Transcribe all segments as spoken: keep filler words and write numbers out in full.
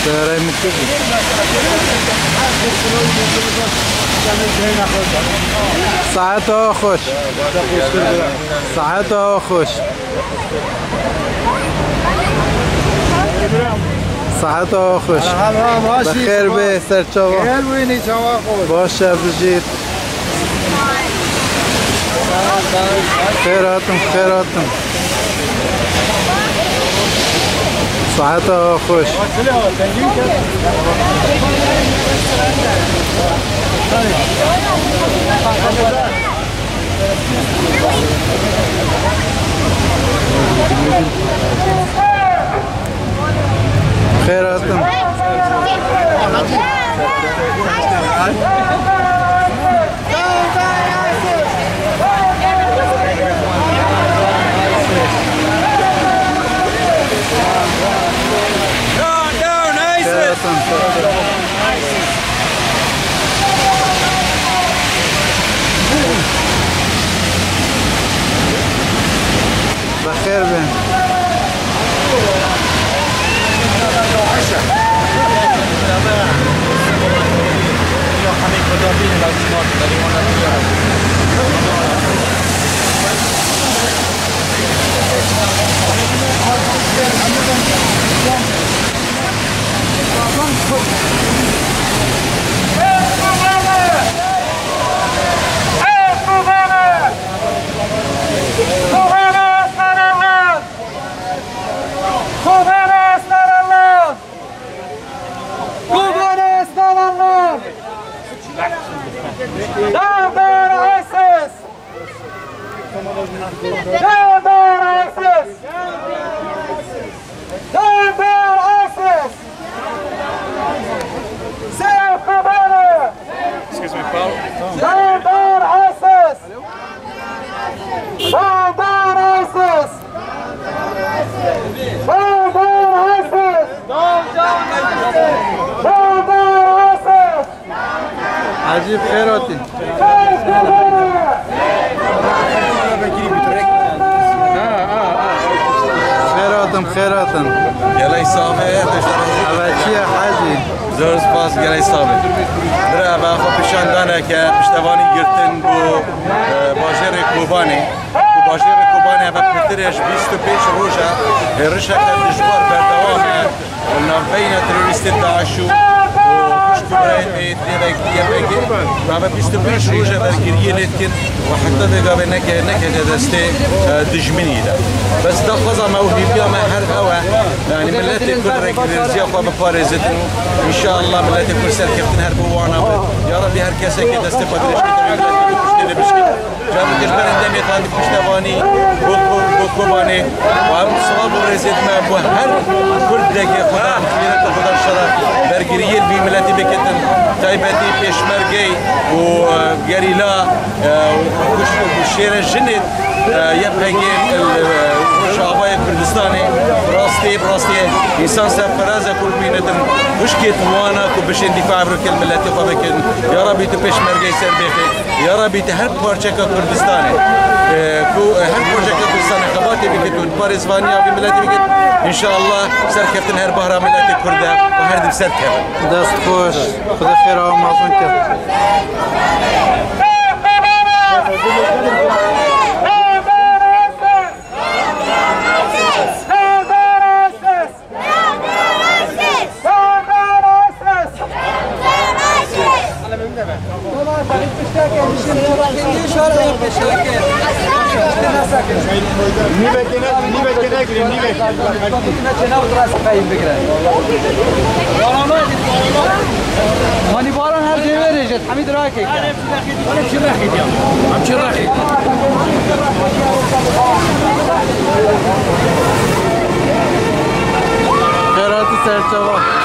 سهرهای مكتبی ساعتها خوش ساعتها خوش ساعتها خوش بخیر به سرچاوا باشه بجید خیراتم خیراتم ساعتها خوش خیراتم بخير بين Down there, ISIS! Down there, ISIS! Down there, ISIS! Save Kobane! Excuse me, Paul. Down there, ISIS! Down there, ISIS! Down there, ISIS! Down there, ISIS! عجيب خيراتي خيراتم خيراتم گلای صابه اوچی حاجی زور سپاس گلای صابه برای با خود پیشاندانه که پشتوانی گرتن بو باجر کوبانی بو باجر کوبانی و پرترش بیست و پنج روزه هرشک دشوار بردوامه و نبین تروریست داعشو برای دیگه دیگه و بیست و پنج روزه برگیری نتکن و حتی دیگه به نکه نکه دسته دشمنی ده بس ده خدا موهبی ما هر هوا یعنی ملت کل رکیزی خو به پارزتن ان شاء الله ملت کل سر کفتن هر بوانا یا ربی هر کسی که دسته پادرش میتونه ملت بشکل جامو کشور اندمی خواهد پشتوانی بود کوبانی و هم صلاب و رزید ما بو هر کرد که خدا خیرت خدا شرف برگیری بی ملتی بکتن تایبتی پیشمرگی و گریلا و شیر جنید یبهگی شعبای کردستانی راستی راستی انسان سفراز کل بینتن مشکل وانا کو بشه دفاع بر کل ملتی خو بکن یا ربی تو پیشمرگی سر بخی یا ربی هر پارچه کردستانی کو هر پارچه کردستانی خباتی بکتون پاریزوانی آبی ملتی بکت ان شاء الله سر کفتن هر بحرا ملتی کرده و هر دم سر کفن دست خوش خدا خیر و مازون کرد نیمه کنه نیمه کنه گیریم نیمه مانی باران هر جای بریجت حمید راه که هم چی رخید هم چی رخید خیراتی سرچاوا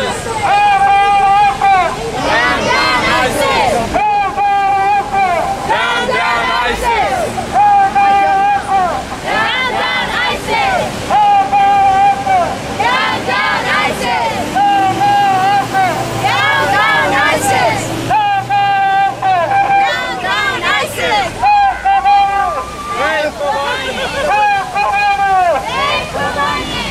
ISIS. Down, down, ISIS! Down, down, ISIS! Down, down, ISIS! Down, down, ISIS! Down, down, ISIS! Down, down, ISIS! Save Kobane! Save Kobane!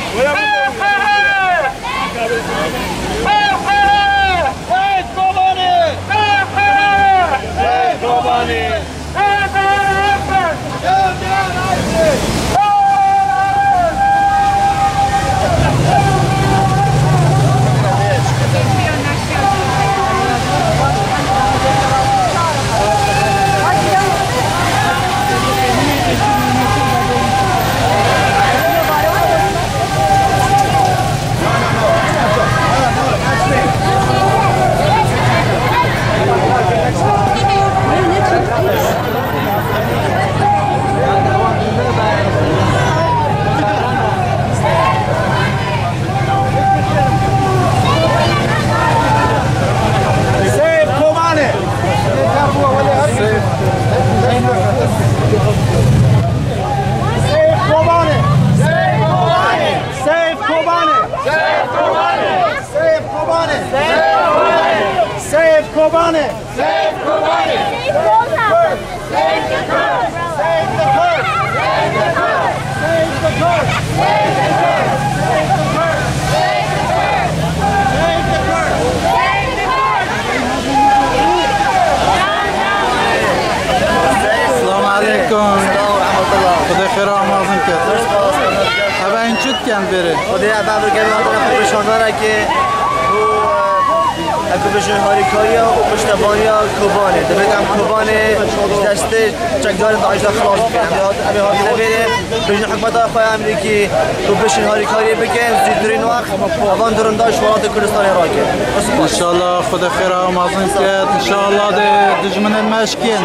Save Kobane! Save Kobane! Save Kurds! Save the Kurds! Save the Kurds! Save the Kurds! Save the Kurds! Save the Kurds! Save the Kurds! Save the Kurds! Save the Kurds! Save the Kurds! Assalamu alaikum. خدا خیر آمازن کرد. اوه این چود کن بره. خدا بعد که ما داریم پشانداره که اکوبشن هاریکاریا و پشتبانیا کوبانه دبیرم کوبانه دسته چکدار داعش خلاص کنه امی هایی نبیره بجن حکمت آقای امریکی اکوبشن هاریکاری بکن زیدرین وقت اوان درون داعش ولایت کردستان عراقی انشالله خدا خیر آمازن کرد. انشالله ده دجمن المشکین.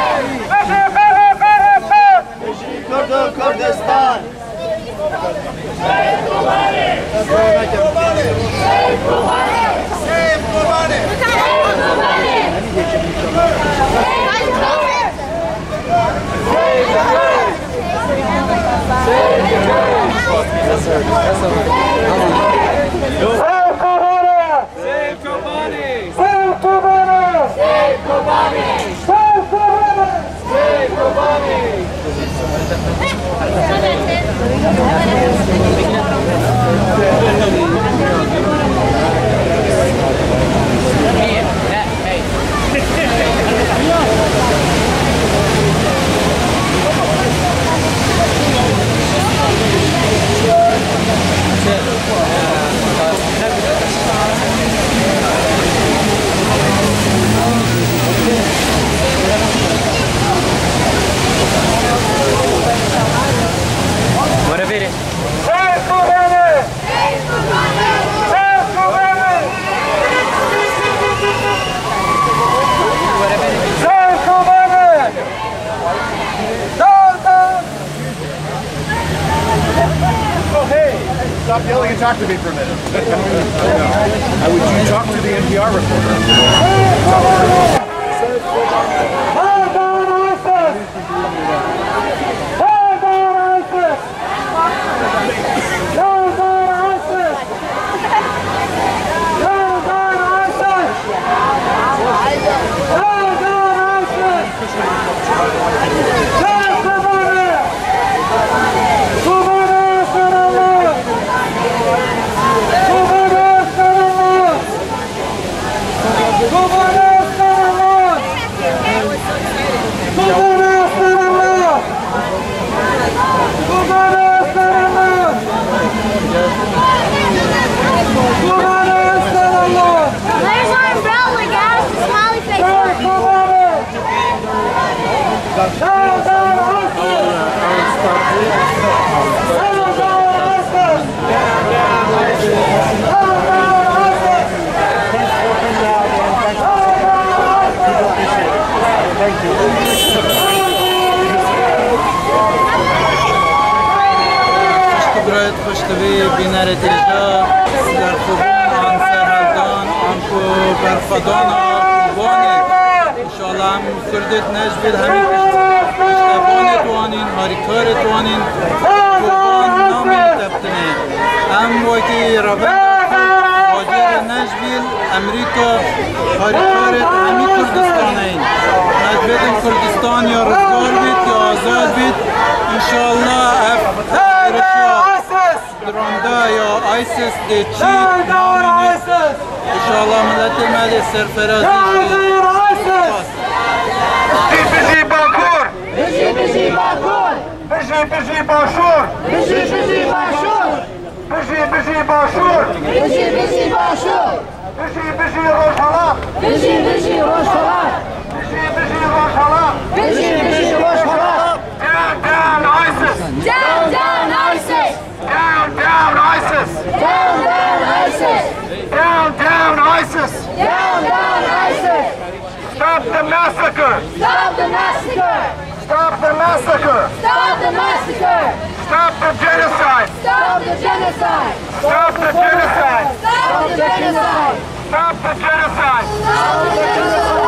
کرد کردستان Save Kobane! Save Kobane! Save Kobane! Save Kobane! Stop yelling and talk to me for a minute. How would you talk to the N P R reporter? خوش تبی بینارت اینجا در خوبان سر برخدانا کوبانه انشاءالله هم کردت نشویل همین پشتبان توانین هاریکار توانین کوبان نامی تبتنه هم وقتی رابطه واجر نشویل امریکا هاریکار همین کردستانه این نشویل کردستان یا رزگار بید یا آزاد بید انشاءالله درانده یا آیسیس دی چید نامینه انشاءالله ملت ملی سرفرازی بجی باکور بجی بجی باکور بجی بجی باشور بجی بجی باشور بجی بجی باشور بجی بجی باشور بجی بجی روشالا بجی بجی روشالا بجی بجی روشالا بجی بجی روشالا Down, down, ISIS! Down, down, ISIS! Down, down, ISIS! Down, down, ISIS! Down, down, ISIS! Down, down, ISIS! Stop the massacre! Stop the massacre! Stop the massacre! Stop the massacre! Stop the genocide! Stop the genocide! Stop the genocide! Stop the genocide! Stop the genocide! Stop the genocide!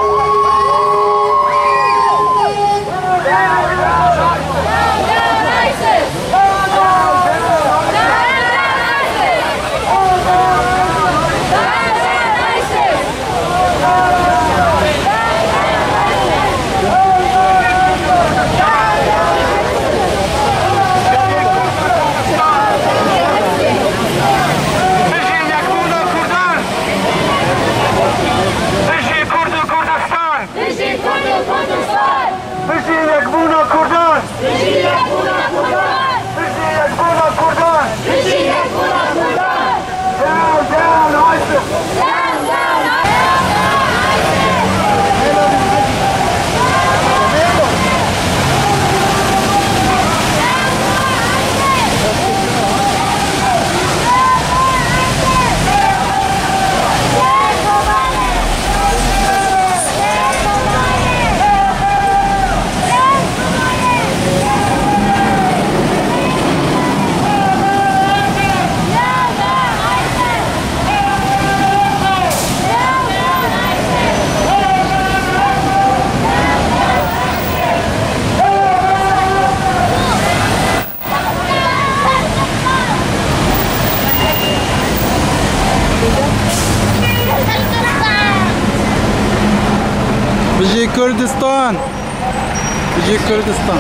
بجی کردستان بجی کردستان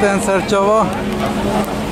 هاتن سرچاوا